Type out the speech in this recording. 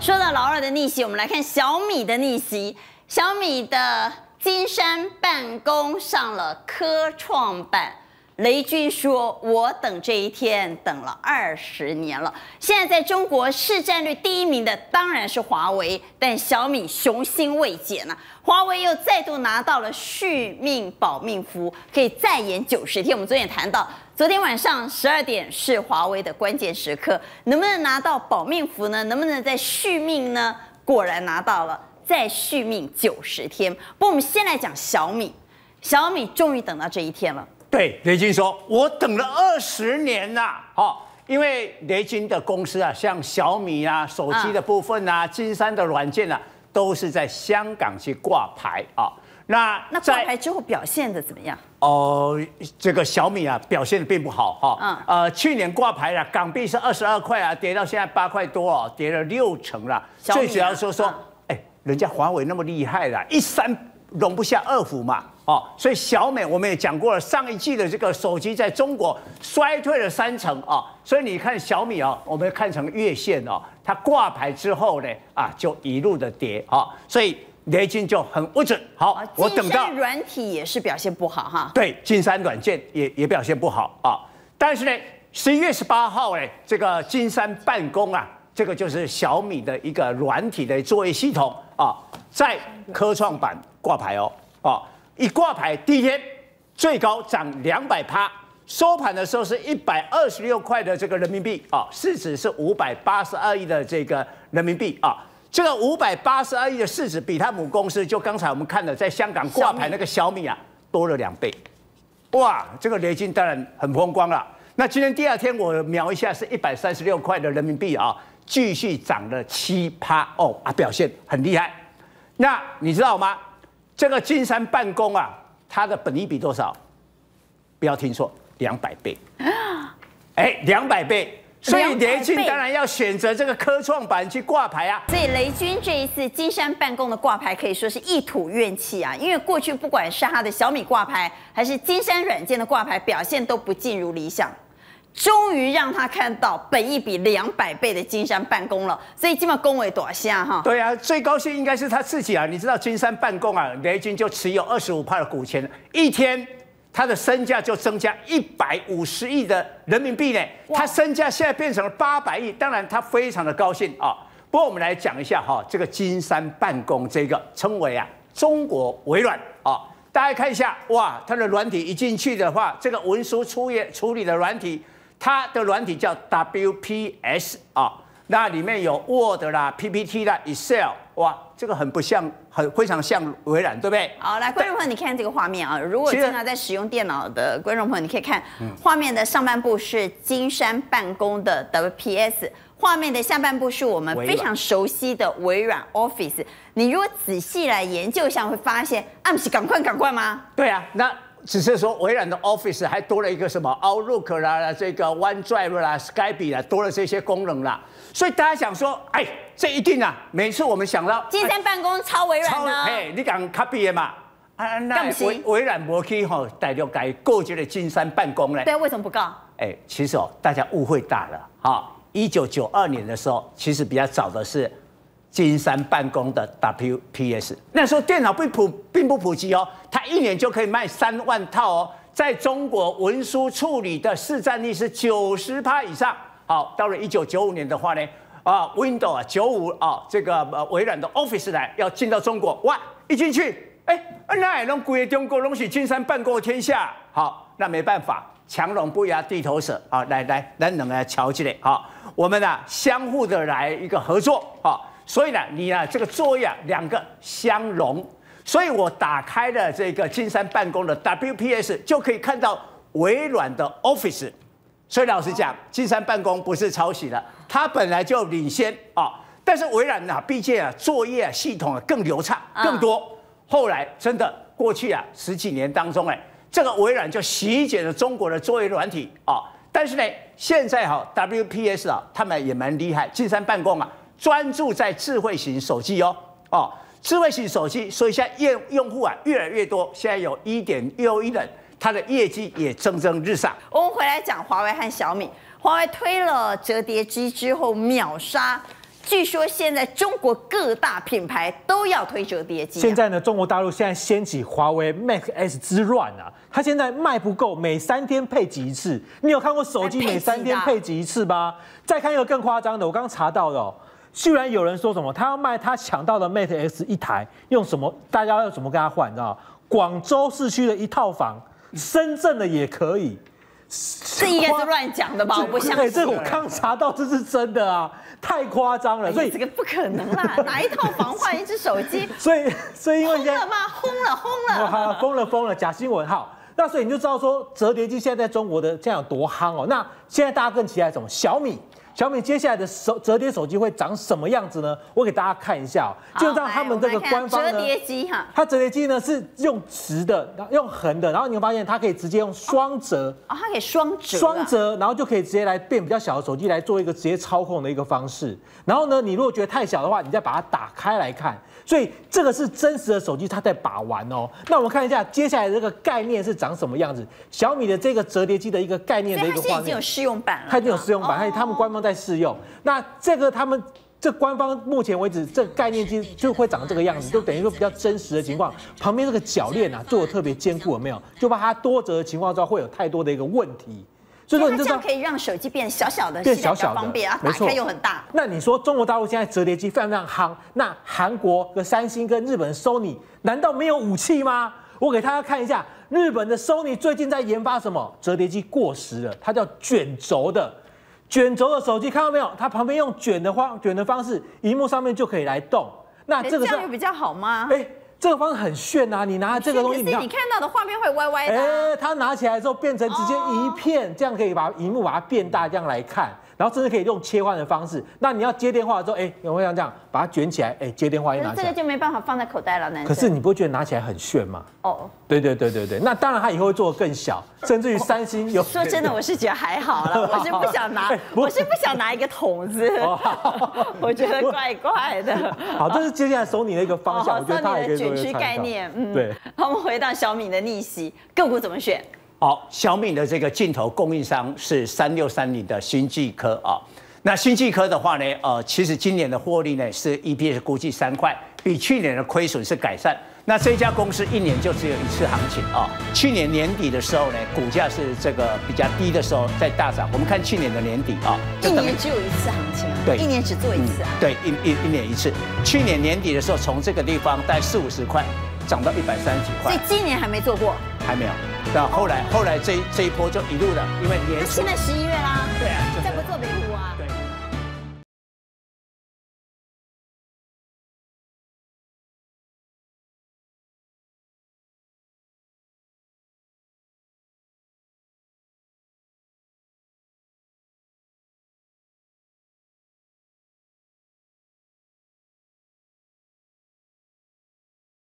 说到老二的逆袭，我们来看小米的逆袭。小米的金山办公上了科创板。雷军说：“我等这一天等了20年了。”现在在中国市占率第1名的当然是华为，但小米雄心未减呢。华为又再度拿到了续命保命符，可以再延90天。我们昨天也谈到，昨天晚上12点是华为的关键时刻，能不能拿到保命符呢？能不能再续命呢？果然拿到了，再续命90天。不过我们先来讲小米，小米终于等到这一天了。 对，雷军说：“我等了20年呐，因为雷军的公司啊，像小米啊、手机的部分啊、金山的软件啊，都是在香港去挂牌啊。那挂牌之后表现的怎么样？ 这个小米啊，表现的并不好哈。去年挂牌了，港币是22块啊，跌到现在8块多哦，跌了60%了。最主要说，人家华为那么厉害啦，一山容不下2虎嘛。”所以小米我们也讲过了，上一季的这个手机在中国衰退了30%所以你看小米我们看成月线它挂牌之后呢就一路的跌所以雷军就很不准。好，我等到金山软体也是表现不好哈。 对，金山软件也表现不好但是呢，11月18号呢，这个金山办公这个就是小米的一个软体的作业系统在科创板挂牌一挂牌第一天最高涨200%，收盘的时候是126块的这个人民币市值是582亿的这个人民币这个582亿的市值比他母公司就刚才我们看的在香港挂牌那个小米多了2倍，哇！这个雷军当然很风光了。那今天第2天我瞄一下是136块的人民币继续涨了7%表现很厉害。那你知道吗？这个金山办公它的本益比多少？不要听错，200倍。200倍，所以雷军当然要选择这个科创板去挂牌所以雷军这一次金山办公的挂牌可以说是一吐怨气因为过去不管是他的小米挂牌，还是金山软件的挂牌，表现都不尽如理想。终于让他看到本益比200倍的金山办公了，所以基本恭维多下对最高兴应该是他自己你知道金山办公雷军就持有25%的股权，一天他的身价就增加150亿的人民币呢，他身价现在变成了800亿，当然他非常的高兴不过我们来讲一下这个金山办公这个称为中国微软大家看一下哇，它的软体一进去的话，这个文书处理的软体。它的软体叫 WPS 那里面有 Word 啦、PPT 啦、Excel， 哇，这个非常像微软，对不对？ 好，来，观众朋友，你看这个画面如果经常在使用电脑的观众朋友，你可以看画面的上半部是金山办公的 WPS， 画面的下半部是我们非常熟悉的微软 Office。你如果仔细来研究一下，会发现不是赶快吗？ 对那。只是说微软的 Office 还多了一个什么 Outlook 啦，这个 OneDrive 啦、Skype 啦，多了这些功能啦。所以大家想说，这一定每次我们想到金山办公超微软呢， 你讲 copy 的嘛？那微软没去大陆改告这个金山办公呢？ 对，为什么不告？ 其实大家误会大了1992年的时候，其实比较早的是。金山办公的 WPS， 那时候电脑并不普及它1年就可以卖3万套在中国文书处理的市占率是90%以上。好，到了1995年的话呢，Windows 95这个微软的 Office 要进到中国，哇，一进去，那也整个中国都是金山办公的天下。好，那没办法，强龙不压地头蛇来，咱两个瞧起来我们相互的来一个合作所以呢，你这个作业2个相容，所以我打开了这个金山办公的 WPS， 就可以看到微软的 Office。所以老实讲，金山办公不是抄袭的，它本来就领先但是微软毕竟作业系统更流畅更多。后来真的过去10几年当中这个微软就席卷了中国的作业软体但是呢，现在WPS 他们也蛮厉害，金山办公专注在智慧型手机智慧型手机，所以现在用户越来越多，现在有1.6亿人，它的业绩也蒸蒸日上。 我们回来讲华为和小米，华为推了折叠机之后秒杀据说现在中国各大品牌都要推折叠机。 现在呢，中国大陆现在掀起华为 Mate S 之乱啊！它现在卖不够，每3天配几一次？你有看过手机每3天配几一次吗？再看一个更夸张的，我刚刚查到的哦，居然有人说什么，他要卖他抢到的 Mate S 1台，用什么？大家要怎么跟他换？你知道吗？广州市区的1套房，深圳的也可以。 这应该是乱讲的吧？我不相信。 这我刚查到，这是真的啊，太夸张了。所以这个不可能啦，哪一套房换1只手机？ 所以因为轰了吗？轰了， 疯了，假新闻好。那所以你就知道说，折叠机现在在中国的现在有多夯哦。那现在大家更期待什么？小米接下来的折叠手机会长什么样子呢？我给大家看一下哦，就让他们这个官方呢， 折叠机哈， 它折叠机呢是用直的，用横的，然后你会发现它可以直接用双折哦，它可以双折， 然后就可以直接来变比较小的手机来做一个直接操控的一个方式。然后呢，你如果觉得太小的话，你再把它打开来看。所以这个是真实的手机，它在把玩哦。那我们看一下接下来这个概念是长什么样子。小米的这个折叠机的一个概念的一个画面， 它已经有试用版了， 它已经有试用版，还有他们官方在试用。那这个他们这官方目前为止，这个概念机就会长这个样子，就等于说比较真实的情况。旁边这个铰链啊做的特别坚固，有没有？就怕它多折的情况之后会有太多的一个问题。 所以说你就这样可以让手机变小小的， 变小小的， 方便啊，打开又很大。 那你说中国大陆现在折叠机非常非常夯，那韩国跟三星跟日本的 Sony 难道没有武器吗？我给大家看一下，日本的 Sony 最近在研发什么？折叠机过时了，它叫卷轴的手机，看到没有？它旁边用卷的方式，荧幕上面就可以来动。那这个这样有比较好吗？ 这个方式很炫啊！你拿这个东西， 可是你看到的画面会歪歪的。 它拿起来之后变成直接一片，这样可以把荧幕把它变大，这样来看。然后甚至可以用切换的方式。那你要接电话的时候，有没有像这样把它卷起来？接电话一拿起来， 这个就没办法放在口袋了，男生。 可是你不会觉得拿起来很炫吗？ 哦， 对。那当然，它以后会做得更小，甚至于三星有。 说真的，我是觉得还好了，我是不想拿，我是不想拿一个筒子，我觉得怪怪的。 好，这是接下来Sony的一个方向，我觉得它也可以做卷曲概念。 对。 好，我们回到小米的逆袭，个股怎么选？ 好，小米的这个镜头供应商是3630的新技科啊。那新技科的话呢，其实今年的获利呢是 EPS 估计3块，比去年的亏损是改善。那这家公司1年就只有1次行情啊。去年年底的时候呢，股价是这个比较低的时候在大涨。我们看去年的年底啊 ，1年只有1次行情啊， 对 ，1年只做1次啊， 对，一年1次。去年年底的时候，从这个地方大概40-50块涨到130几块， 所以今年还没做过， 还没有。那后来这一波就一路的，因为年初现在11月啦， 对啊，就